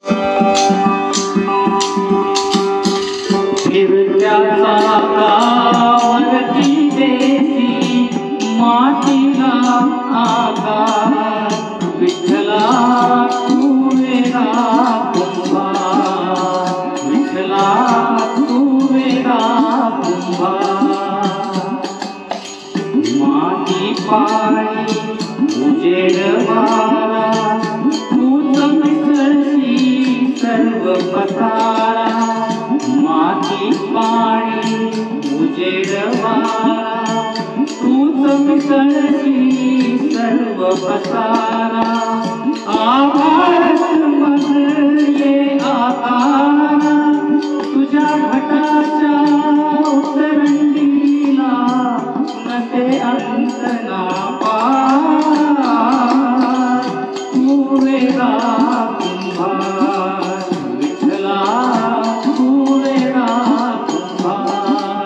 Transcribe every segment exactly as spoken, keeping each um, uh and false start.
फिरत्याचा कावरती देसी मातीला आकार विठ्ठला तू वेगळा कुंभार विठ्ठला तू वेगळा कुंभार माती पाणी उजेड वारा तूच मिसळशी सर्व पसारा माती पाणी उजेड वारा तूच मिसळशी सर्व पसारा आभास ये आकारा तुझ्या घटाच्या उतरंडीला नसे अंत ना पार तू वेगळा कुंभार विठ्ठला तू वेगळा कुंभार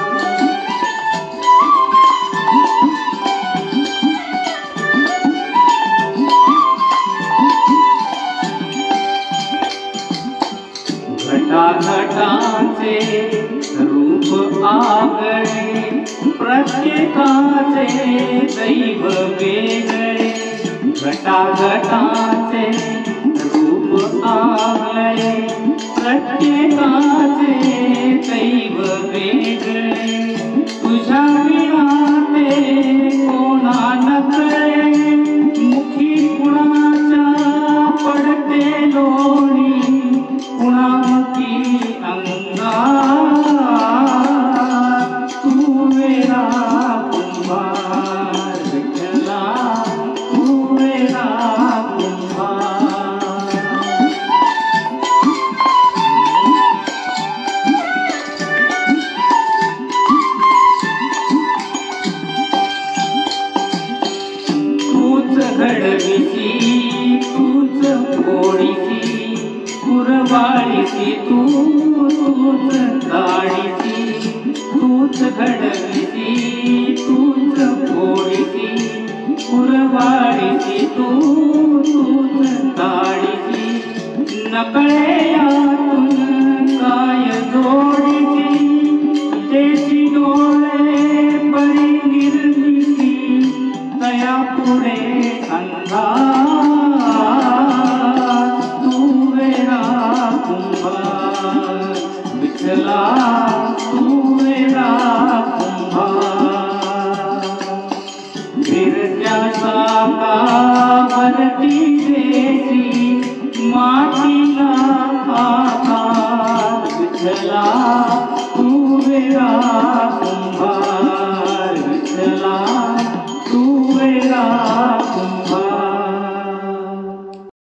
घटाघटाचे रूप आगळे प्रत्येकाचे दैव वेगळे घटाघटाचे रूप आगळे प्रत्येकाचे दैव वेगळे तुझ्या विना ते कोणा नकळे मुखी कुणाच्या पडते लोणी कुणामुखी अंगार तू वेगळा कुंभार विठ्ठला तू वेगळा कुंभार तूच घडविसी तूच फोडीसी कुरवाळीसी तू तूच काढीसी तूच घडविसी तूच फोडीसी कुरवाळीसी तू तूच काढीसी नकळे यातून काय जोडीसी देशी डोळे परी निर्मिसी तया पुढे अंधार तू वेगळा कुंभार विठ्ठला तू वेगळा कुंभार फिरत्याचा कावरती देसी मातीला आकार विठ्ठला तू वेगळा कुंभार विठ्ठला तू वेगळा कुंभार